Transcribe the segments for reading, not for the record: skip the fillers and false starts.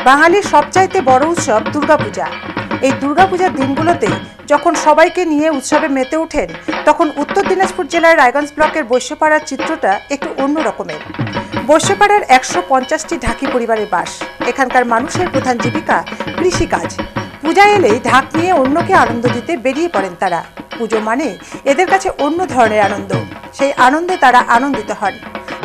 বাঙালির সবচাইতে বড় উৎসব দুর্গাপূজা। এই দুর্গাপূজার দিনগুলোতে যখন সবাইকে নিয়ে উৎসবে মেতে ওঠেন, তখন উত্তর দিনাজপুর জেলার রায়গঞ্জ ব্লকের বৈশ্যপাড়ার চিত্রটা একটু অন্য রকমের। বৈশ্যপাড়ার 150টি ঢাকি পরিবারের বাস। এখানকার মানুষের প্রধান জীবিকা কৃষিকাজ। পূজা এলেই ঢাক নিয়ে অন্যকে আনন্দ দিতে বেরিয়ে পড়েন তারা। পুজো মানে এদের কাছে অন্য ধরনের আনন্দ, সেই আনন্দে তারা আনন্দিত হন।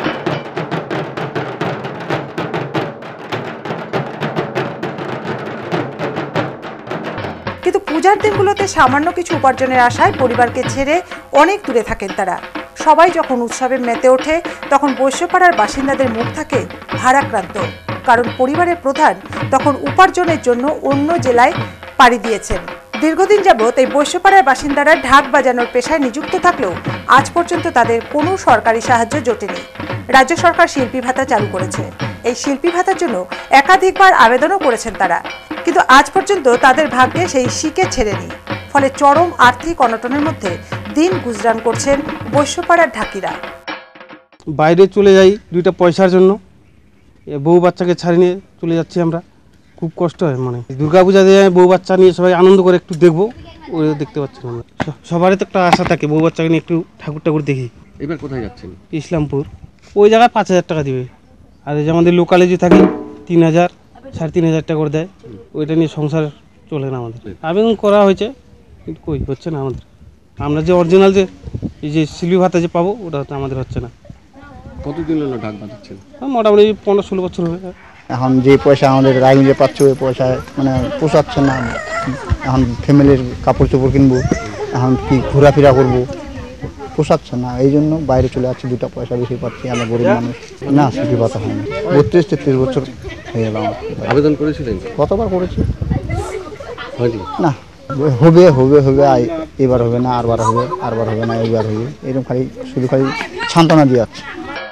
কিন্তু পূজার দিনগুলোতে সামান্য কিছু উপার্জনের আশায় পরিবারকে ছেড়ে অনেক দূরে থাকেন তারা। সবাই যখন উৎসবে মেতে ওঠে, তখন বৈশ্যপাড়ার বাসিন্দাদের মুখ থাকে ভারাক্রান্ত, কারণ পরিবারের প্রধান তখন উপার্জনের জন্য অন্য জেলায় পাড়ি দিয়েছেন। দীর্ঘদিন যাবৎ এই বৈশ্যপাড়ার বাসিন্দারা ঢাক বাজানোর পেশায় নিযুক্ত থাকলেও আজ পর্যন্ত তাদের কোনো সরকারি সাহায্য জোটেনি। রাজ্য সরকার শিল্পী ভাতা চালু করেছে। এই শিল্পী ভাতার জন্য একাধিকবার আবেদনও করেছেন তারা, কিন্তু আজ পর্যন্ত তাদের ভাগ্যে সেই শিকে ছেড়েনি। ফলে চরম আর্থিক অনটনের মধ্যে দিন গুজরান করছেন বৈশ্যপাড়ার ঢাকিরা। বাইরে চলে যাই দুইটা পয়সার জন্য, বউ বাচ্চাকে ছাড়িয়ে নিয়ে চলে যাচ্ছি আমরা। খুব কষ্ট হয়, মানে দুর্গাপূজা দিয়ে বউ বাচ্চা নিয়ে সবাই আনন্দ করে একটু দেখবো, ওই দেখতে পাচ্ছি না। সবারই তো একটা আশা থাকে বউ বাচ্চাকে নিয়ে একটু ঠাকুর দেখি। এবার কোথায় যাচ্ছেন? ইসলামপুর। ওই জায়গায় 5,000 টাকা দিবে, আর এই যে আমাদের লোকালে যে থাকে 3,000 3,500 টাকা করে দেয়, ওইটা নিয়ে সংসার চলে না আমাদের। আবেদন করা হয়েছে কিন্তু কই হচ্ছে না আমাদের। আমরা যে অরিজিনাল যে এই যে শিল্পী ভাতা যে পাবো, ওটা আমাদের হচ্ছে না। কতদিন হলো ঢাক বাজাচ্ছেন? মোটামুটি 15-16 বছর হবে। এখন যে পয়সা আমাদের রাইজে পাচ্ছে, ওই পয়সায় মানে পোষাচ্ছে না। এখন ফ্যামিলির কাপড় চোপড় কিনবো, এখন কি ঘোরাফেরা করবো, পোষাচ্ছে না। এই জন্য বাইরে চলে যাচ্ছি, 2টা পয়সা বেশি পাচ্ছি। আমরা গরিব মানুষ না, শিল্পী ভাতা হয়নি। 32-33 বছর হয়ে গেল। আবেদন করেছিলেন? কতবার করেছি, হয়নি না। হবে হবে হবে, এবার হবে না, আরবার হবে, আরবার হবে না, এইবার হবে, এরকম খালি শুধু খালি সান্ত্বনা দিয়ে যাচ্ছে।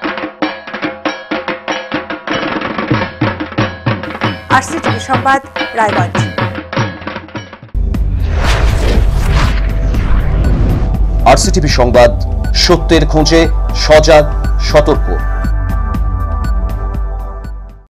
আরসিটিভি সংবাদ, রায়গঞ্জ। আরসিটিভি সংবাদ, সত্যের খোঁজে, সজাগ, সতর্ক।